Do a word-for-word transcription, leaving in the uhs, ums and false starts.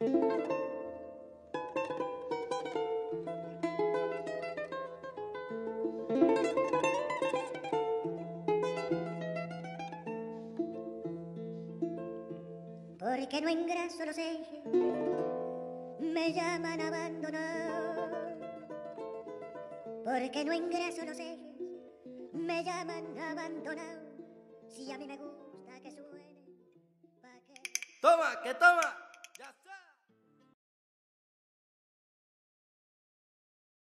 Porque no engraso los ejes, me llaman abandonado. Porque no engraso los ejes, me llaman abandonado. Si a mí me gusta que suene, pa' que... ¡Toma, que toma!